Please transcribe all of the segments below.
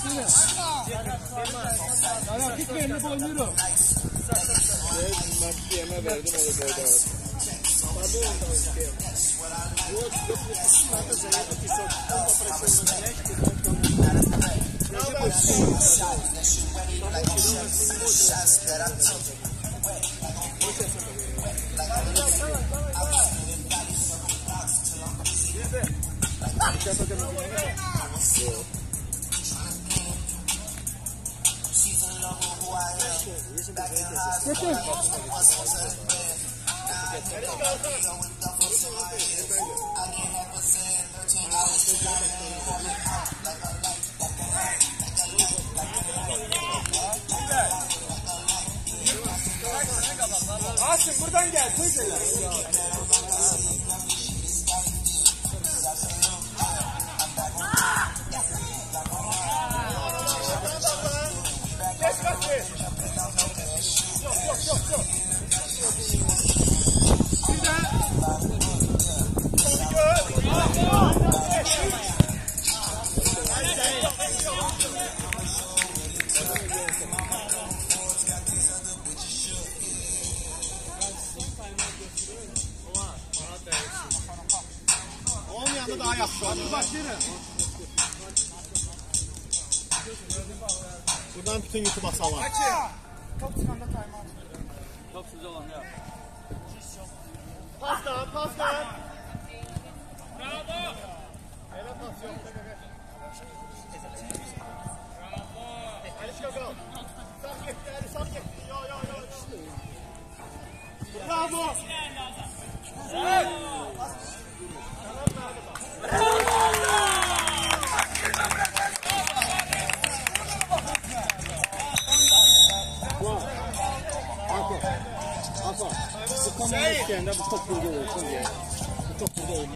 Yine. Ayağım tut belli boynuyorum. Ben yeme verdim o da böyle. Asım buradan gel. Teyzeler. Onun yanında daha yakışıyor. Bak yine. Buradan bütün YouTube asalım. Top çıkanda timeout. Top sizde olan ya. Pastan. Bravo. Hele pas yok. Bravo. Ali çıkar. Sağ gitti. Yo. Bravo. Bu kamerayı istəyəndə bu top burada olsun diye. Bu top burada olmuş.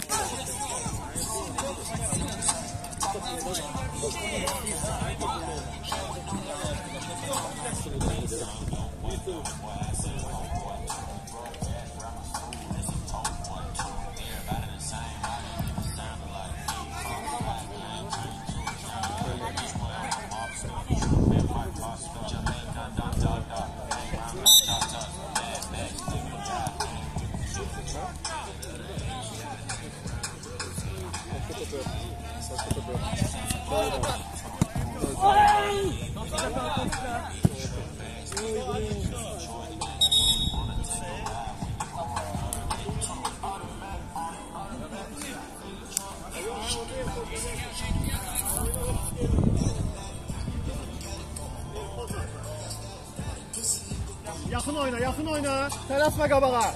Yakın oyna. Tələsmə qabağa.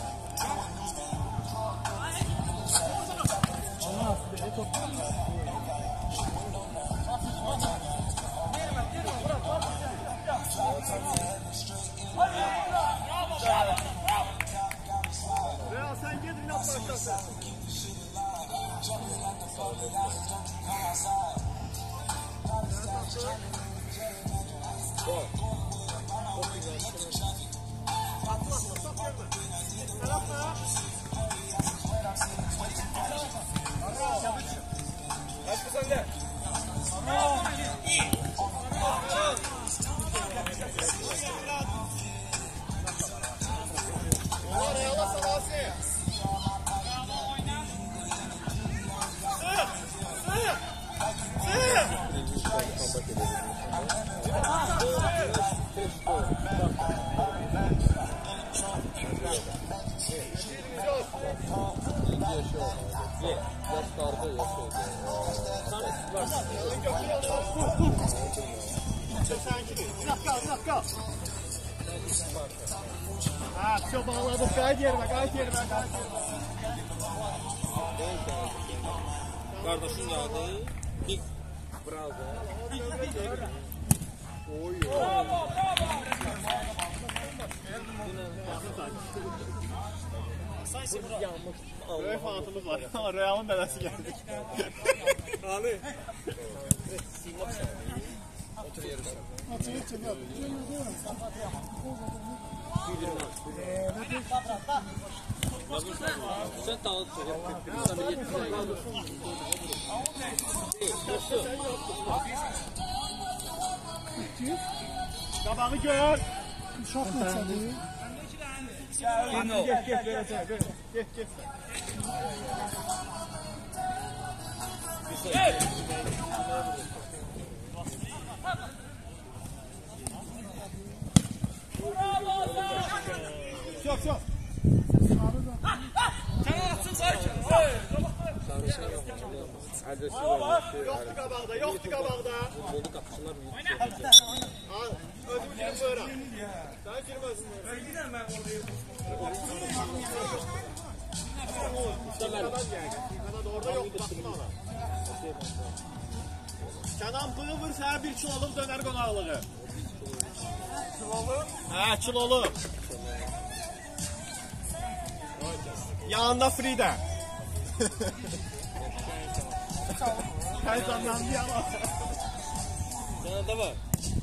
Real sen git inat başlasın. Все, bağladık. Gayet yerime. Kardeşin adı Big Bravo. Oy. Röy fanatımız var. Real'ın belası geldi. Ali. Otur yerine. Sen dağıt. Sen Qabağı gör. Uşaq neçədir? Get. Çok. Sen atsın sakin. Yoktu qabağda. Futbolda qapıçılar Özümü girim buyura. Sen girməsin orada yok. Kenan bığı vur sənə 1 kiloluk dönər qonaqlığı. Hə, kilolu. Yanında free-də. Kaysandan bir yana. Sana da var.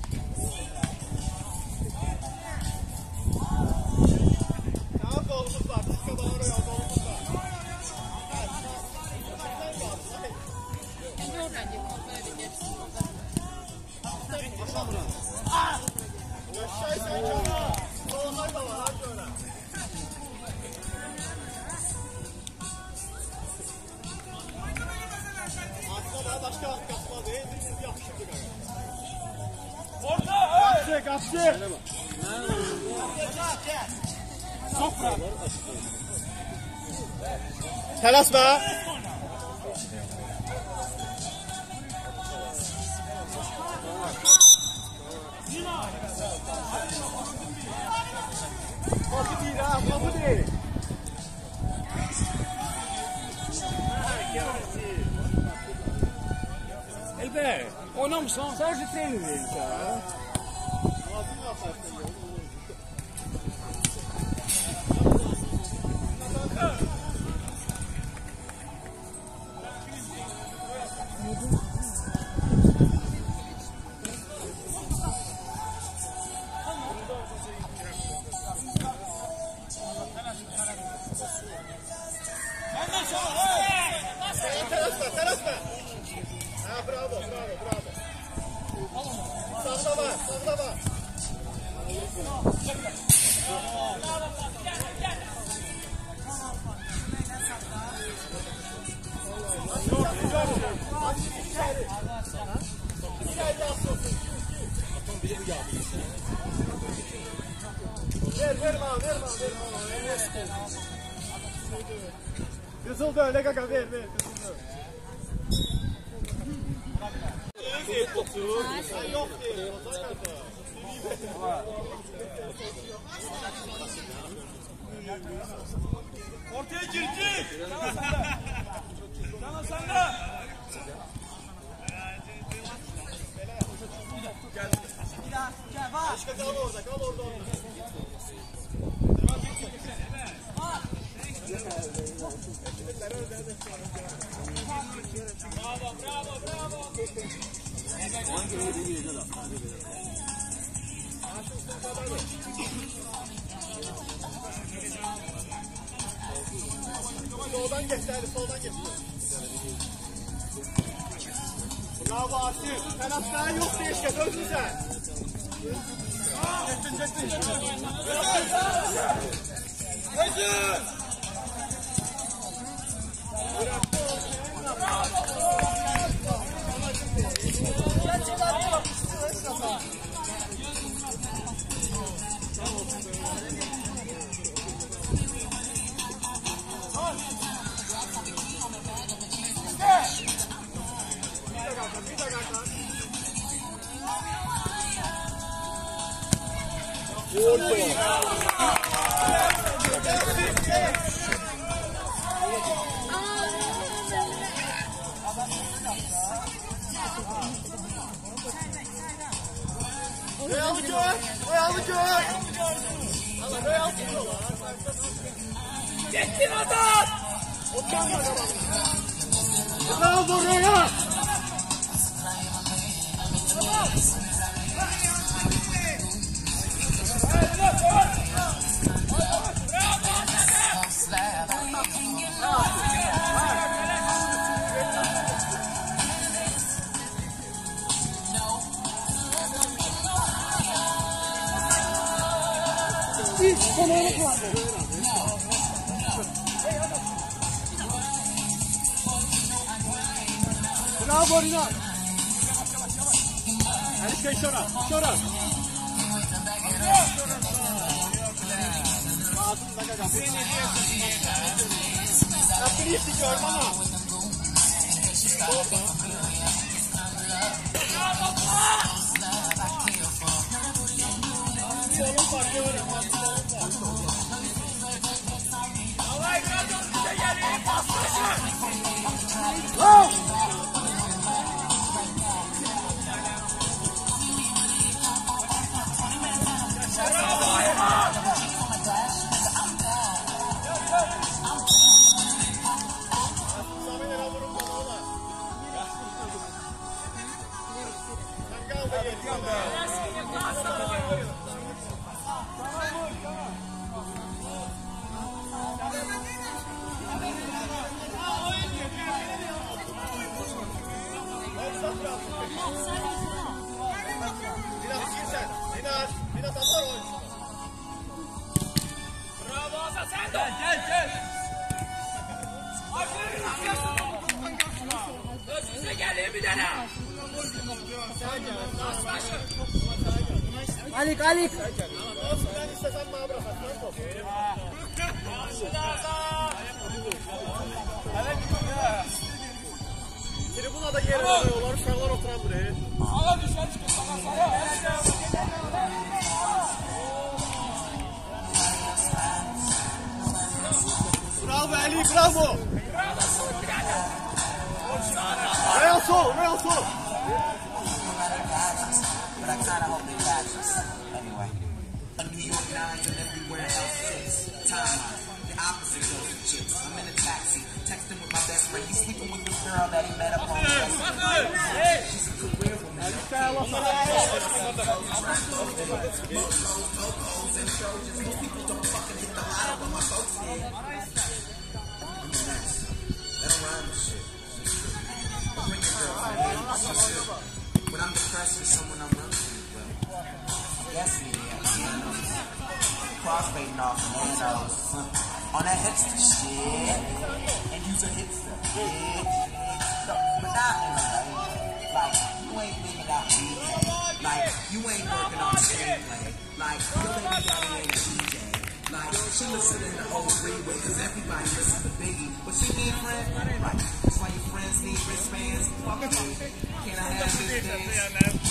Tamam kolumuz var. Biz kadar oraya kolumuz var. Yaşay sen kana. Kolumlar da var. Hadi öyle. Aslında başka kasma değil. Biz yapışırdık. Orta! Kapçı. Sofra. Telaşma. Kapı değil ha, kapı değil. Elbe, oynamışsan sadece trener verir ya. Telaşma. Ha, bravo. Sağda var. Ver. Kızıldı öyle kaka ver. Kızıldı. Yok değil. Ortaya girdi. Sana sende. Başka kal orada. Bravo. Soldan geç. Bravo Asif. Penaltılar yok değişken. Öz güzel. Çektin adam! Bravo Roya! kolaylık vardı. Bravo Rina. Hadi şora. Şora. Yaptırıyız ki görme ama. Solun farkı var ama. Davay biraz önce gelin. Paslaşın. Alik, Alik. Ben istesem bana bırakasın. Tribunada yer alıyorlar, uşaqlar oturan buraya. Sağa düşer çıkın, sağa. Bravo Ali, bravo. Real sol, Real sol. But I kinda hope they catch us. Anyway. A New York 9 and everywhere else 6. Time out. The opposite of the chicks. I'm in a taxi, texting with my best friend. He's sleeping with this girl that he met up on Facebook. She's a career woman. People don't fucking hit the lotto with my folks here. I'm the next. That don't rhyme with shit. Bring your girlfriend. When I'm depressed with someone I'm running with, well, I'm guessing crossfading off nanos on that hipster shit, and use a hipster, yeah. But not in a way, like, you ain't living out weekend, like, you ain't working on a screenplay, like, your baby daddy ain't a DJ, like, she listening to old freeway, cause everybody listens to Biggie, but she need a friend, right, that's why your friends need wristbands, fuck me, can I have this dance?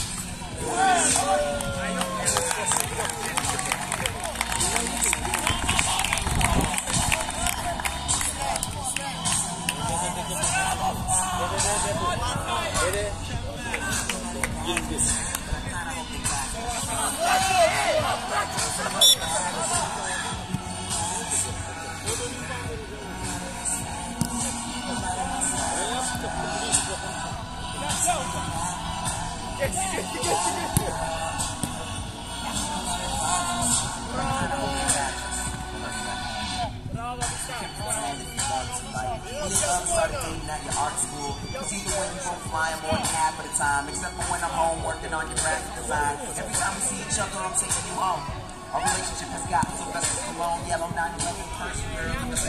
Started dating at your art school. Cause either way you go flying more than half of the time. Except for when I'm home working on your graphic design. Every time we see each other, I'm taking you home. Our relationship has gotten so best with cologne, yellow 911 first girl in the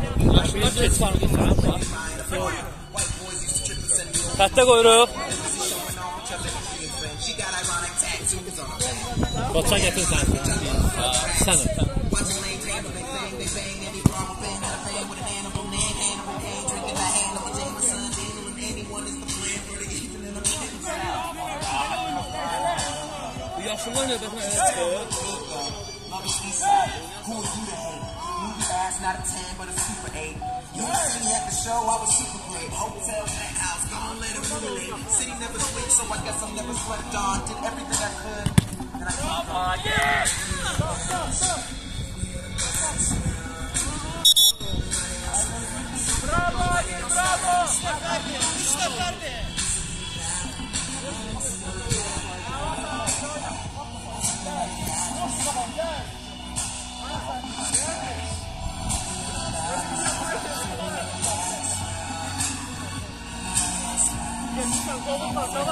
Katta kuyruk. Koça getir sen. Sen. Yaşlılar ne demek? Who are you to hate? Movie ass, not a 10, but a super 8. You see me at the show, I was super great. Hotel, penthouse, gone, let it relate. City never switched, so I guess I'm never sweated on. Did everything I could, and I keep going. Yeah! Bravo, bravo! İşte verdi.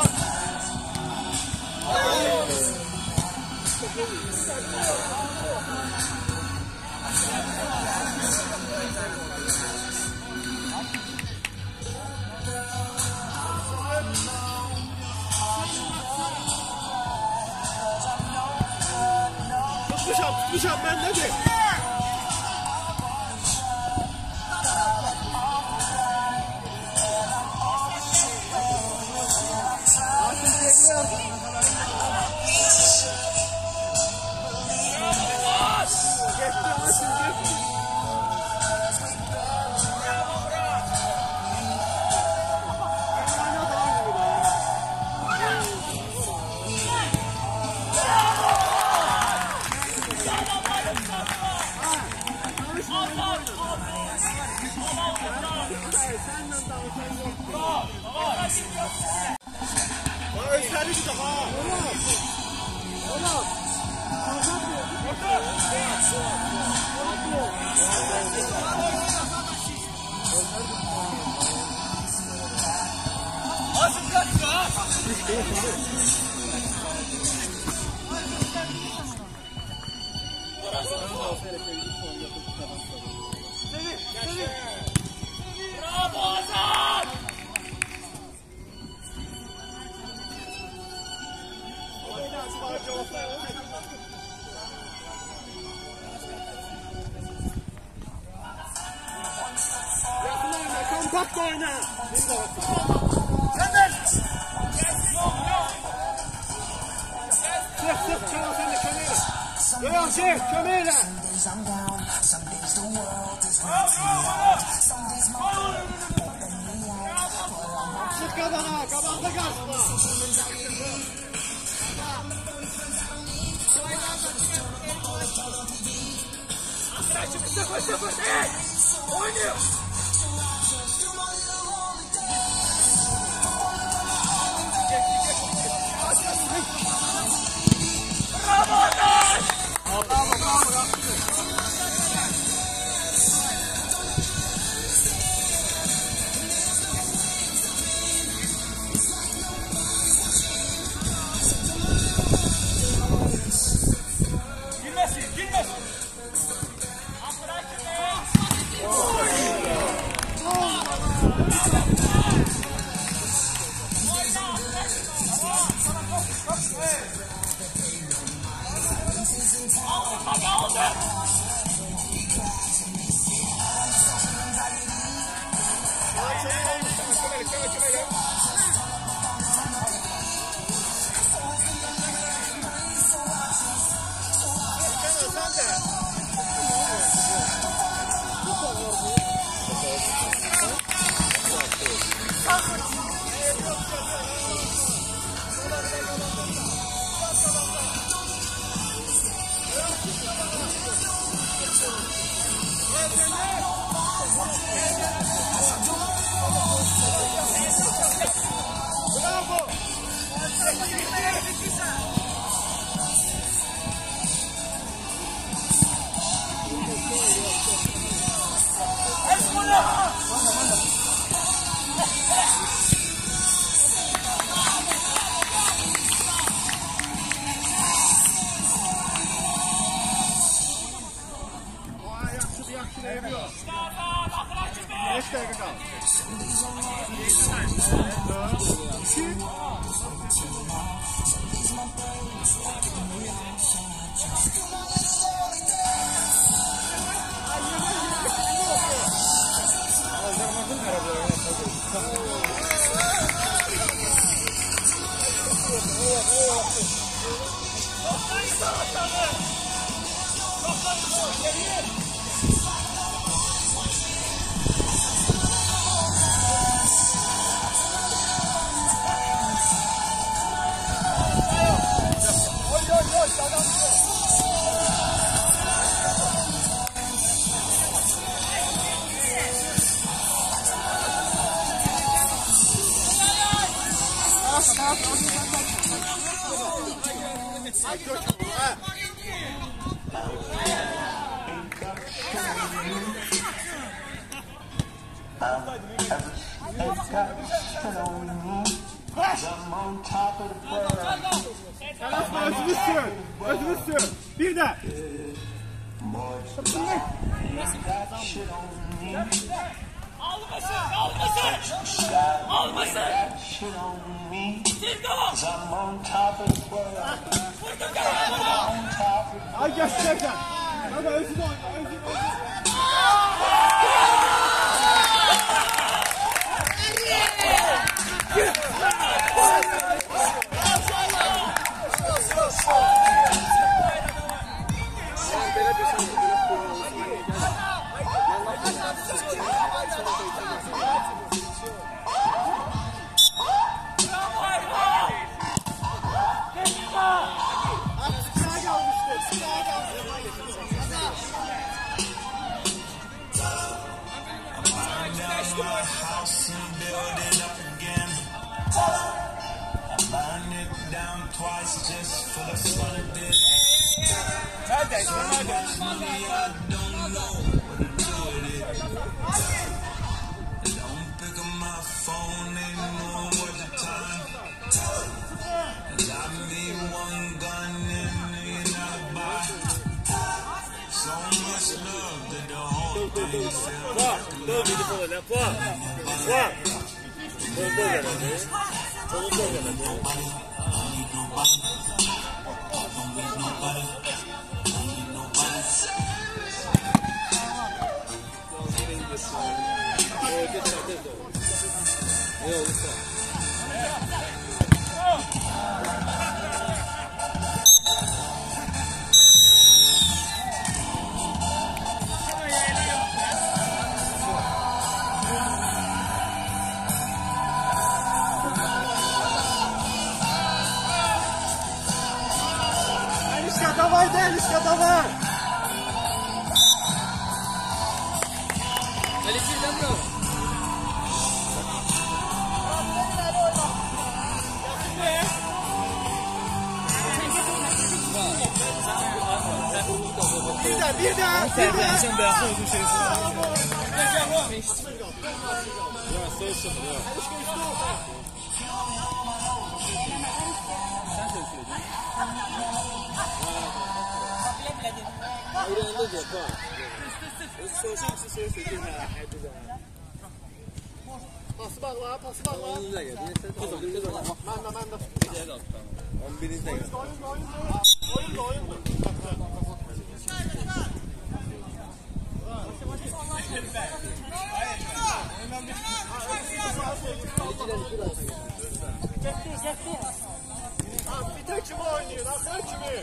Tamam. Tutmuşam ben dedi. Kompakt oyna. Sık çabuk sen de kömeyle. Yok kömeyle. Sık kabana, kabanda karşıma. Oynuyor. Bir de. Ay göstereceğim. Hadi özünü oyna, özünü oyna. Dawaj, Deliszka, dawaj! Bir daha! Sen de yapma uzun şey. Pası bağla, pası bağla. Onu da gel. Ben de. 11'inizde gel. Oyun. Bir tek kimi oynuyor, akar kimi?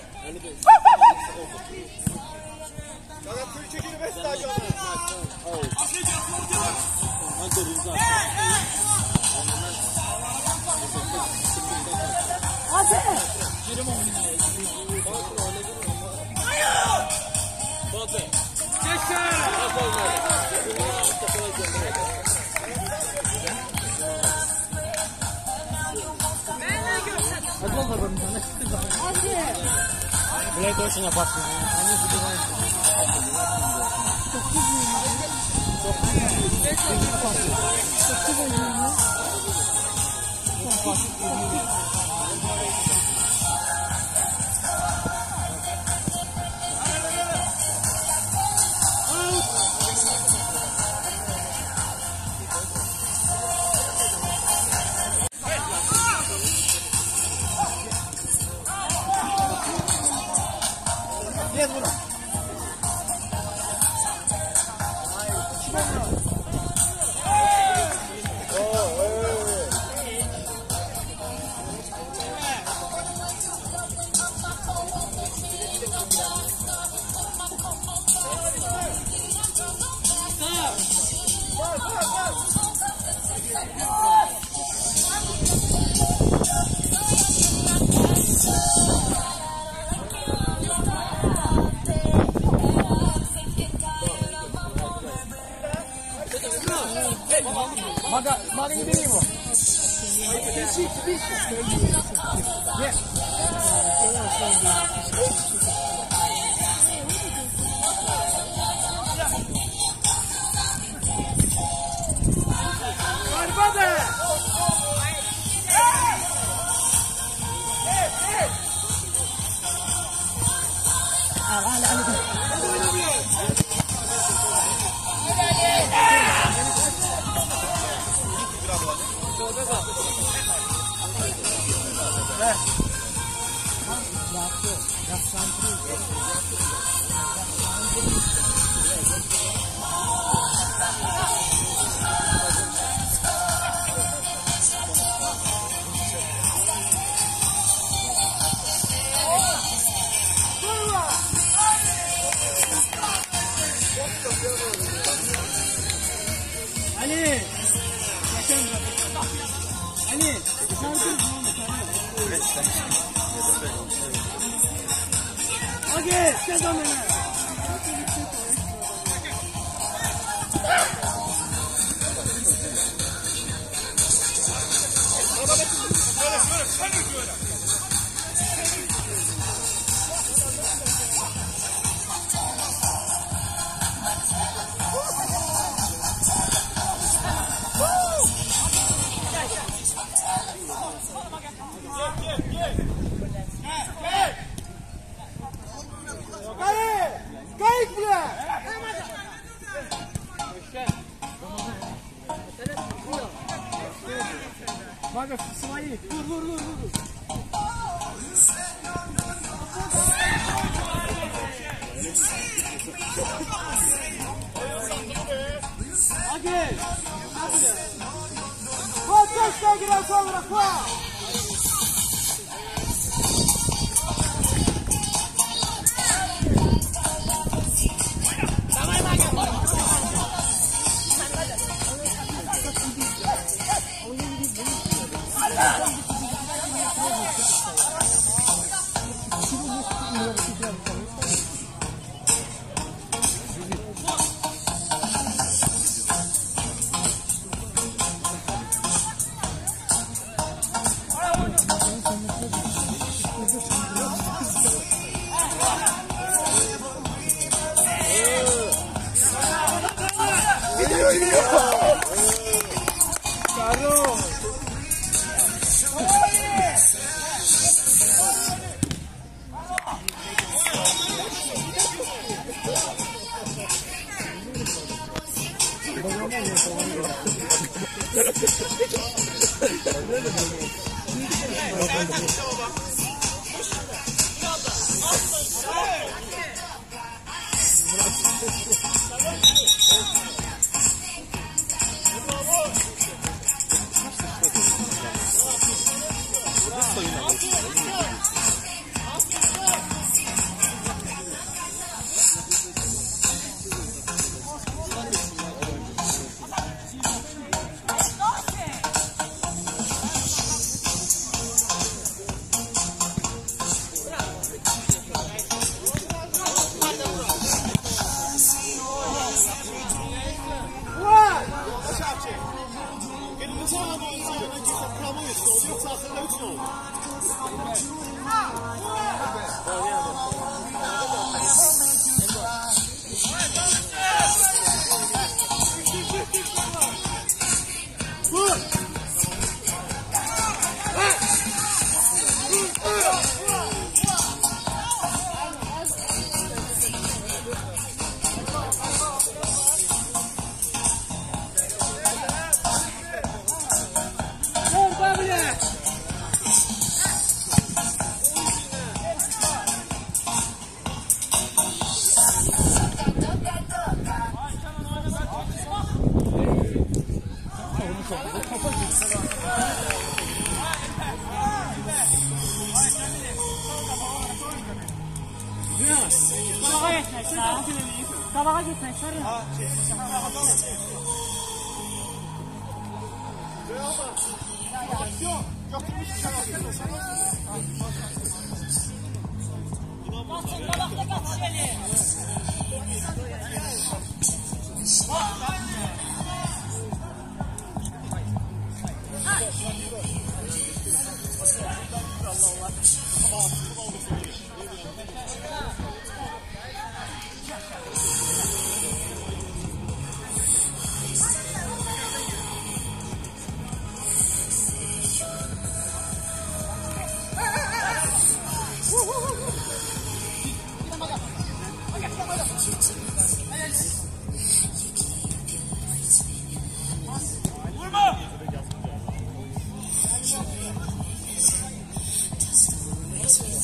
Sana Türkiye gibi stadyonu. Buraya koysun yaparsın. Maga ini diri mo. Maga, свои. Вур. Окей. Вот так что играл Солрах.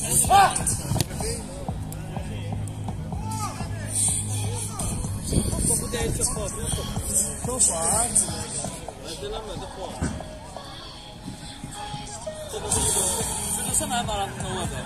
Bu değil çok fazla. Çok var. Ödelenmedi puan. Şurası mənim aramda olmadı.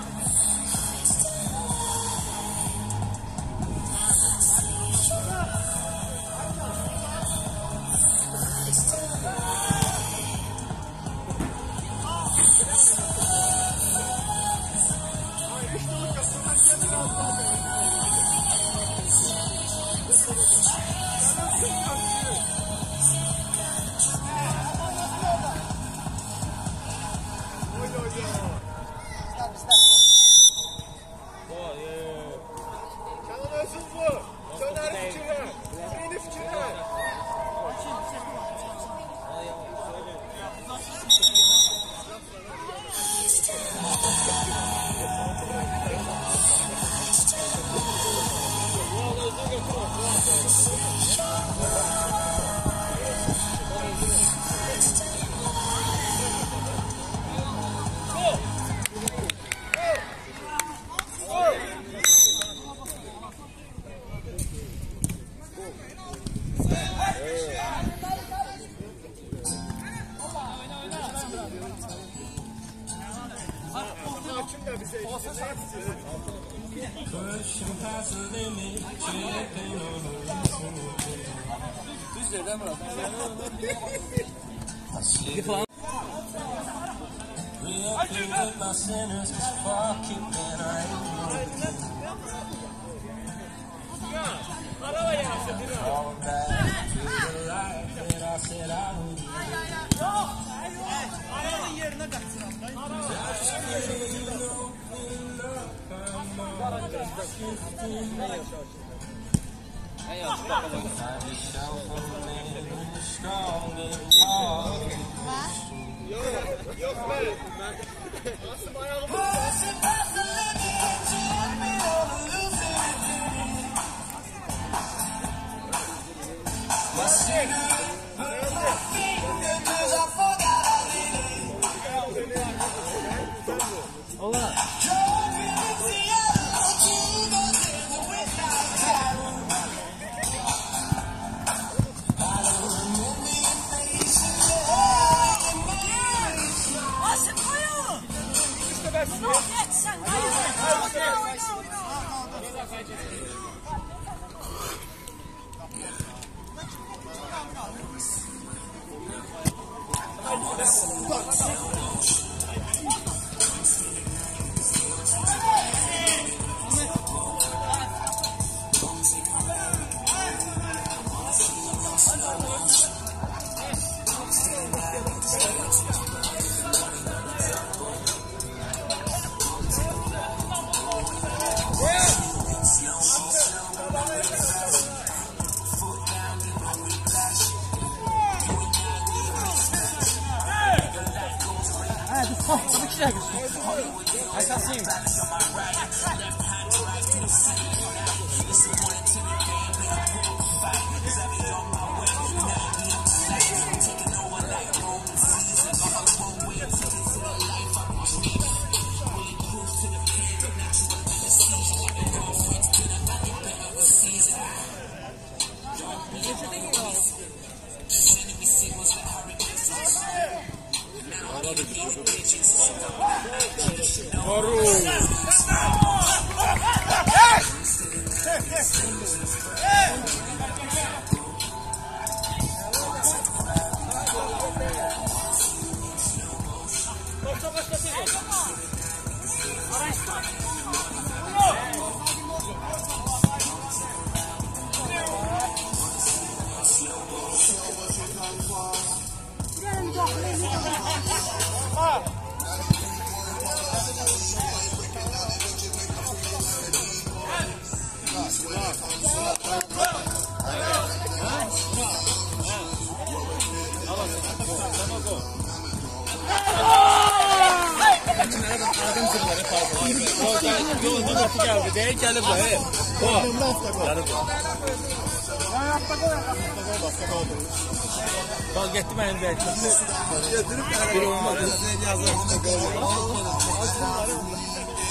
Bak gitti benim de. Bir olmadı.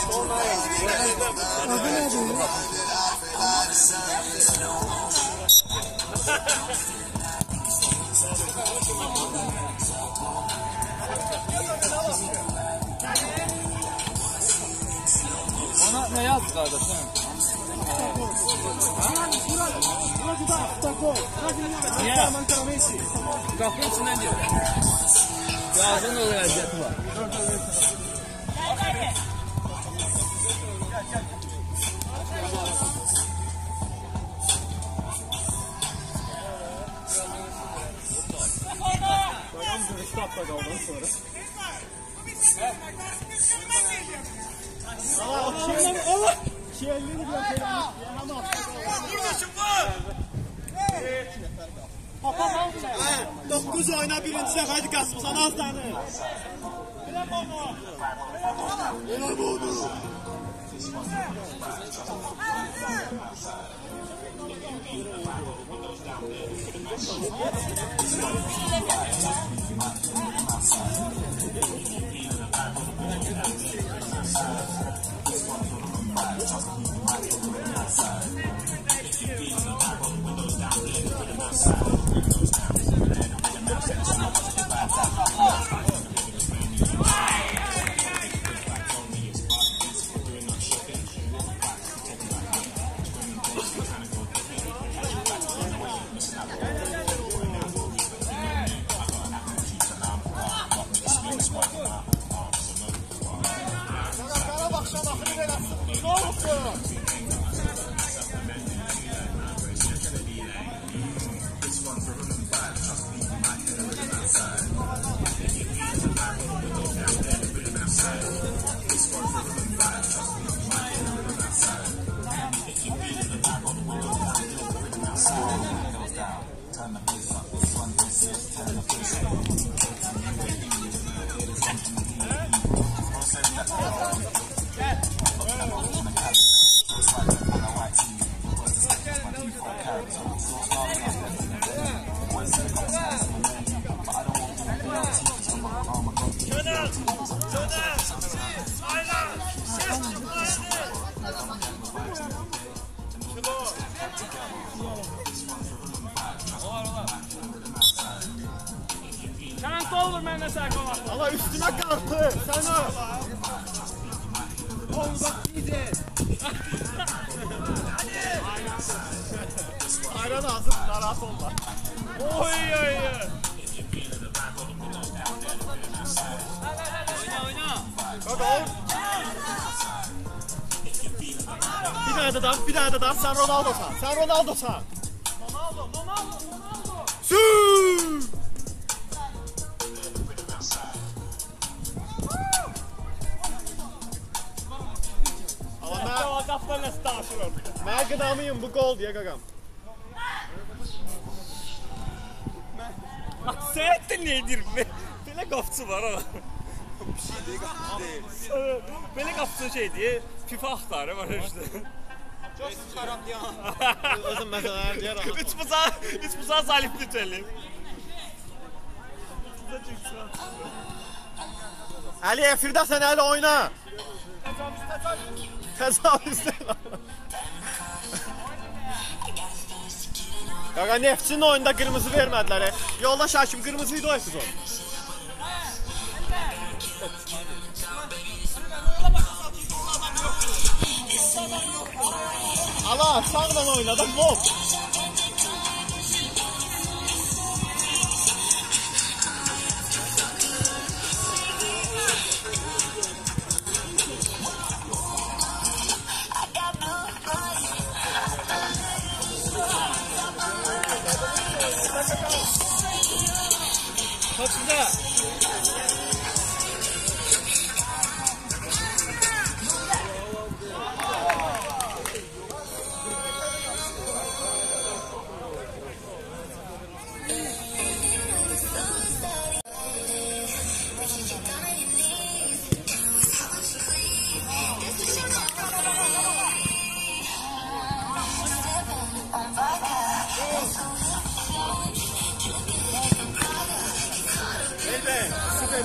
Adı nedir? Ona ne yaz kardeşim? Niye? Kapının içinden diyor. Yazın o vəziyyəti var. Dokuz oyna birinci dəfə idi Qasımsan az tane. Elə oldu. Sen kol vur mənə sən kol at. Allah üstüne kalktı. Sana. Oğlum bak iyice. Ayran ağzı narahat olma. Oy oy oy. Oyna. Bak oğlum. Bir tane de daha. Sen Ronaldo'san. Sen Ronaldo'san. Ronaldo. Süüü. Hava qaplarla startıyor. Mən qıdamıyım, bu gol diye qaqam. Sen ne edir? Böyle qapçı var ama. Bir şey değil, qapçı değil. Böyle qapçı şey diye FIFA axtarı var işte. Çok çıxaram diye. Özüm məsələlər deyərəm. Üç buzağı Salih Lütfeli. Əli, efirdə sən Əli oyna. Təcavüzdən. Qaqa, Neftçinin oyunda qırmızı vermədilər. Yoldaş hakim qırmızıydı o epizod. Allah, sağdan oynadı, lob. Çok güzel. Süper.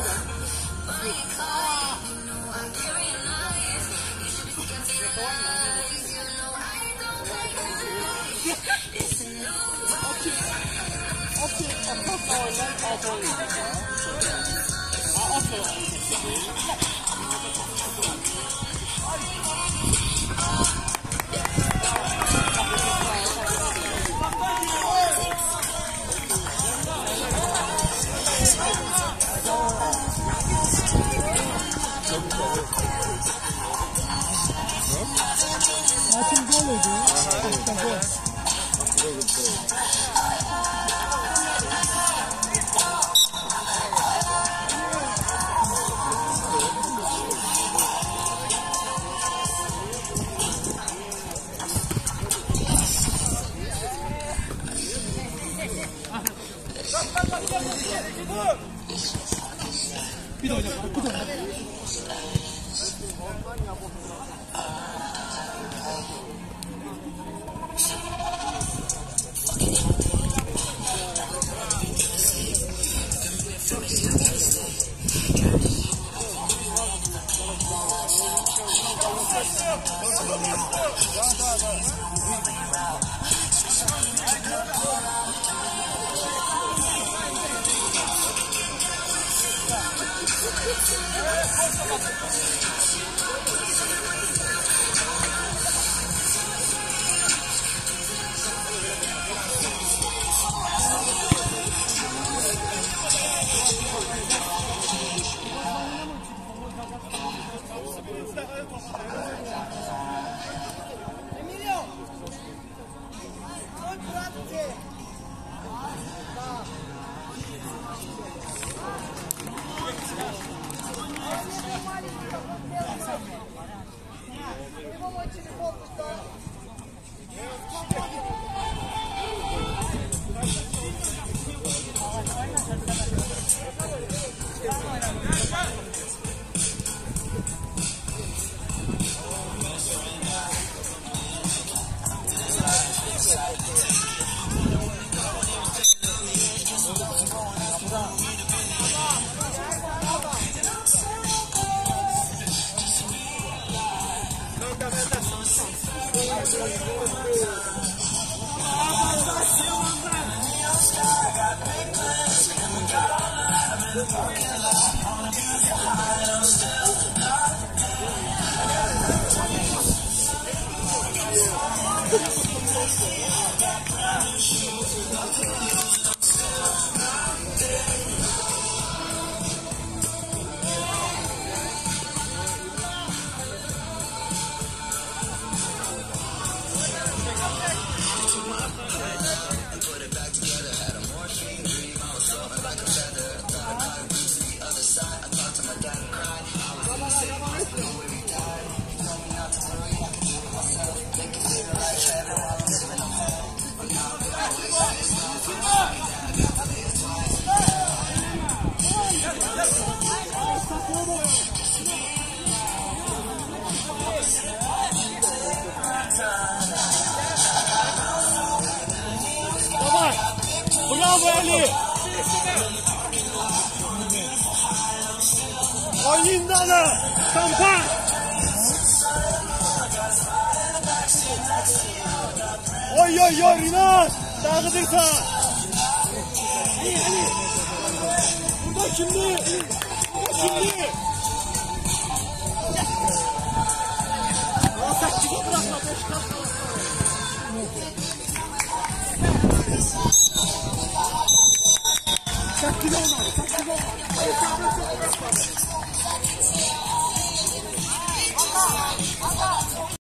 Hakim gol oldu. Bir de oynayalım. Bravo Ali! Oyundalı! Kampan! Oy oy oy Rinat! Dağıdırsa! Ali! Burada şimdi! Şimdi! Sakçısı bırakma! Boş kalma! Sakçısı olmaz! Sakçısı olmaz!